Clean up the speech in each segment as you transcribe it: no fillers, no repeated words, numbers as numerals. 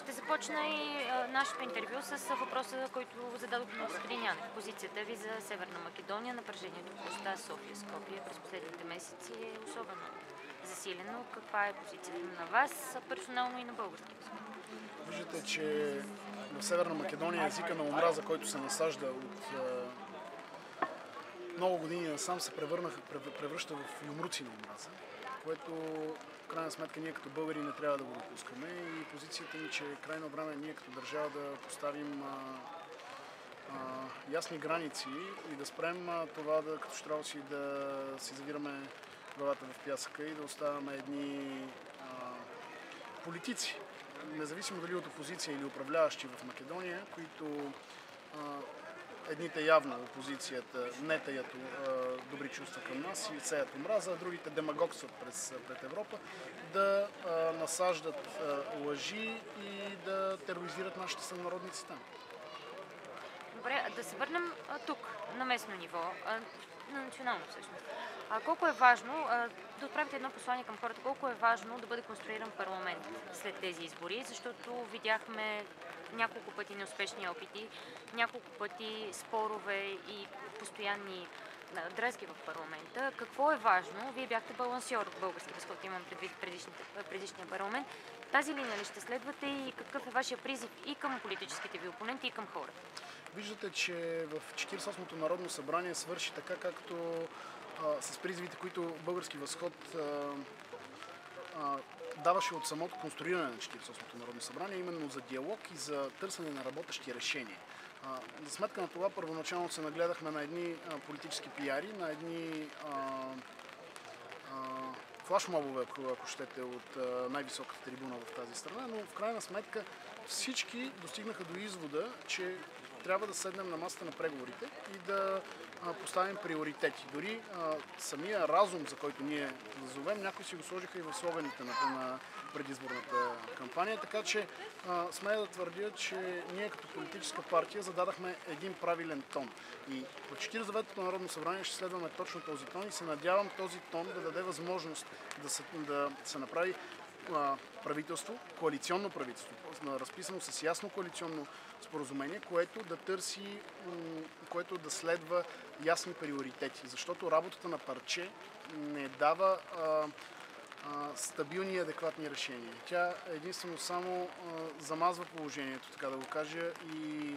Ще започна и нашето интервю с въпроса, който зададох на господин Янев. Позицията ви за Северна Македония, напрежението в областта София Скопие през последните месеци е особено засилено. Каква е позицията на вас, персонално и на български възход? Виждате, че в Северна Македония езика на омраза, който се насажда от много години насам, се превръща в юмруци на омраза, което в крайна сметка ние като българи не трябва да го допускаме и позицията ми, че е крайно време ние като държава да поставим ясни граници и да спрем това да като щрауси да си завираме главата в пясъка и да оставяме едни политици, независимо дали от опозиция или управляващи в Македония, които едните явно опозицията не таят добри чувства към нас и сеят омраза, а другите демагогстват пред Европа, да насаждат лъжи и да тероризират нашите сънародници там. Добре, да се върнем тук, на местно ниво, на национално всъщност. Колко е важно да отправите едно послание към хората, колко е важно да бъде конструиран парламент след тези избори, защото видяхме няколко пъти неуспешни опити, няколко пъти спорове и постоянни дрязги в парламента. Какво е важно? Вие бяхте балансьор в български възход, имам предвид предишния парламент. Тази линия ли ще следвате и какъв е вашия призив и към политическите ви опоненти, и към хората? Виждате, че в 48-то Народно събрание свърши така, както с призивите, които български възход даваше от самото конструиране на 48-то Народно събрание, именно за диалог и за търсене на работещи решения. За сметка на това първоначално се нагледахме на едни политически пиари, на едни флашмобове, ако щете, от най-високата трибуна в тази страна, но в крайна сметка всички достигнаха до извода, че трябва да седнем на масата на преговорите и да поставим приоритети. Дори самия разум, за който ние назовем, някои си го сложиха и в слоганите на предизборната кампания, така че смея да твърдя, че ние като политическа партия зададахме един правилен тон. И по 49-то Народно събрание ще следваме точно този тон и се надявам този тон да даде възможност да се направи правителство, коалиционно правителство, разписано с ясно коалиционно споразумение, което да търси, което да следва ясни приоритети. Защото работата на парче не дава стабилни и адекватни решения. Тя единствено само замазва положението, така да го кажа, и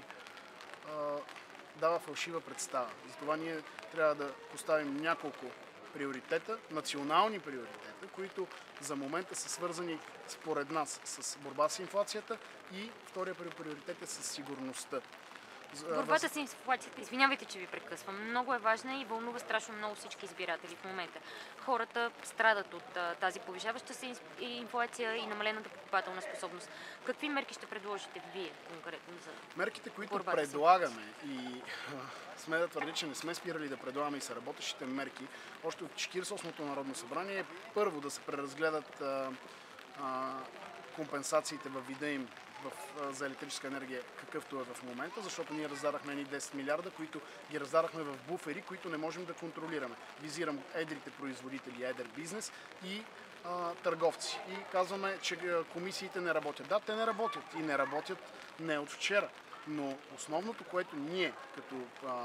дава фалшива представа. Затова ние трябва да поставим няколко приоритета, национални приоритета, които за момента са свързани според нас с борба с инфлацията и втория приоритет е с сигурността. Борбата с инфлацията, извинявайте, че ви прекъсвам, много е важна и вълнува страшно много всички избиратели в момента. Хората страдат от тази повишаваща се инфлация и намалената покупателна способност. Какви мерки ще предложите вие конкретно за мерките, които предлагаме и сме да твърди, че не сме спирали да предлагаме и са работещите мерки, още от 48-то Народно събрание, първо да се преразгледат компенсациите във вида им за електрическа енергия, какъвто е в момента, защото ние раздадахме едни 10 милиарда, които ги раздадахме в буфери, които не можем да контролираме. Визирам едрите производители, едър бизнес и търговци. И казваме, че комисиите не работят. Да, те не работят и не работят не от вчера, но основното, което ние като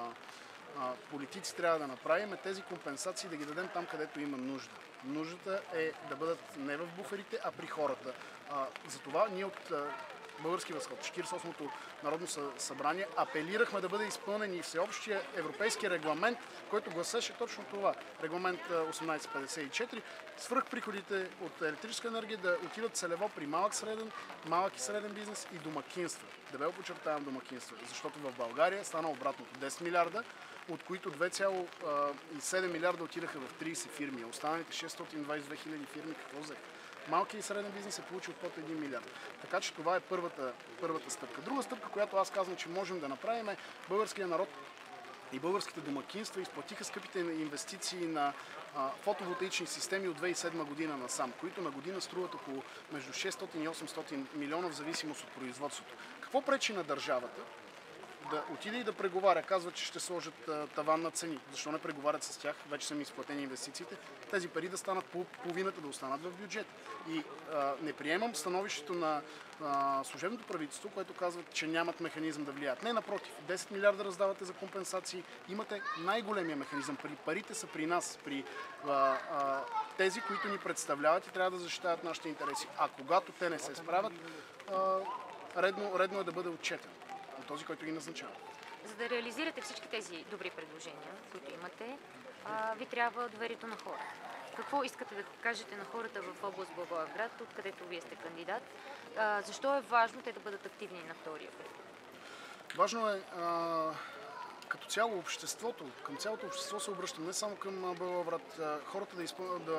политици трябва да направим е тези компенсации да ги дадем там, където има нужда. Нуждата е да бъдат не в буферите, а при хората. Затова ние от Български възход, 48-то Народно събрание, апелирахме да бъде изпълнен и всеобщия европейски регламент, който гласеше точно това. Регламент 1854. Свръхприходите от електрическа енергия да отидат целево при малък и среден бизнес и домакинства. Дебело подчертавам домакинства, защото в България стана обратното. 10 милиарда, от които 2,7 милиарда отидаха в 30 фирми. Останалите 622 хиляди фирми какво взеха? Малкият и среден бизнес е получил под 1 милиард. Така че това е първата стъпка. Друга стъпка, която аз казвам, че можем да направим, е българския народ и българските домакинства изплатиха скъпите инвестиции на фотоволтаични системи от 2007 година насам, които на година струват около между 600 и 800 милиона в зависимост от производството. Какво пречи на държавата да отиде и да преговаря, казва, че ще сложат таван на цени. Защо не преговарят с тях? Вече са ми изплатени инвестициите. Тези пари да станат половината, да останат в бюджет. И не приемам становището на служебното правителство, което казва, че нямат механизъм да влияят. Не, напротив, 10 милиарда раздавате за компенсации. Имате най-големия механизъм. Парите са при нас, при тези, които ни представляват и трябва да защитават нашите интереси. А когато те не се справят, редно е да бъде отчетен от този, който ги назначава. За да реализирате всички тези добри предложения, които имате, ви трябва доверието на хората. Какво искате да кажете на хората в област Благоевград, откъдето вие сте кандидат? Защо е важно те да бъдат активни на втория път? Важно е като цяло обществото, към цялото общество се обръщам, не само към Благоевград, хората да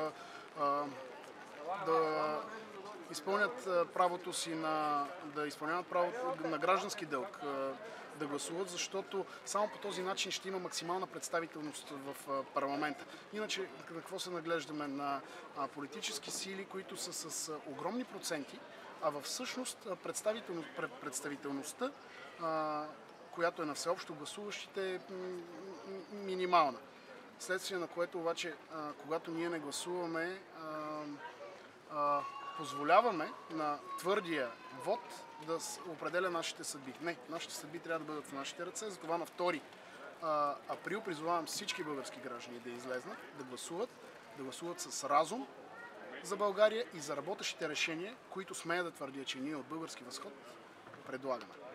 изпълнят правото си да изпълняват правото на граждански дълг, да гласуват, защото само по този начин ще има максимална представителност в парламента. Иначе какво се наглеждаме на политически сили, които са с огромни проценти, а във всъщност представителността, която е на всеобщо гласуващите, е минимална. Следствие на което обаче, когато ние не гласуваме, позволяваме на твърдия вод да определя нашите съдби. Не, нашите съдби трябва да бъдат в нашите ръце, затова на 2 април призовавам всички български граждани да излезнат, да гласуват с разум за България и за работещите решения, които смея да твърдя, че ние от Български възход предлагаме.